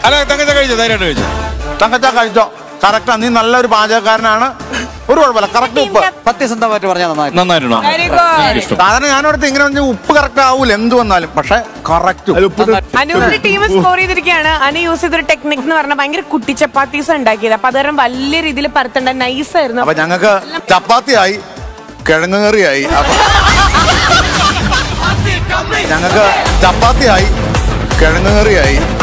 അല്ല തങ്കച്ച കഴിച്ചോ? ധൈര്യമായിട്ട് കഴിച്ചോ? തങ്കച്ച കഴിച്ചോ? കറക്റ്റാ, നീ നല്ലൊരു പാചകക്കാരനാണ്. ഒരു കുഴപ്പമില്ല, കറക്റ്റ് ഉപ്പ്. സത്യസന്ധമായിട്ട് പറഞ്ഞാൽ നന്നായിട്ടുണ്ടോ? സാധാരണ ഞാനോടത്ത് ഇങ്ങനെ ഉപ്പ് കറക്റ്റ് ആവൂല എന്ത് വന്നാലും, പക്ഷെ കറക്റ്റ്. അനുവിന്റെ ടീം സ്കോർ ചെയ്തിരിക്കുകയാണ്. അനു യൂസ് ചെയ്തൊരു ടെക്നിക് എന്ന് പറഞ്ഞാൽ ഭയങ്കര കുട്ടി ചപ്പാത്തീസ് ഉണ്ടാക്കിയത്. അപ്പൊ അതുകാരണം വലിയ രീതിയിൽ പരത്തണ്ട, നൈസ് ആയിരുന്നു. അപ്പൊ ഞങ്ങൾക്ക് ചപ്പാത്തിയായി, കിഴങ്ങ് കറിയായി. ഞങ്ങൾക്ക് ചപ്പാത്തിയായി, കിഴങ്ങ് കറിയായി.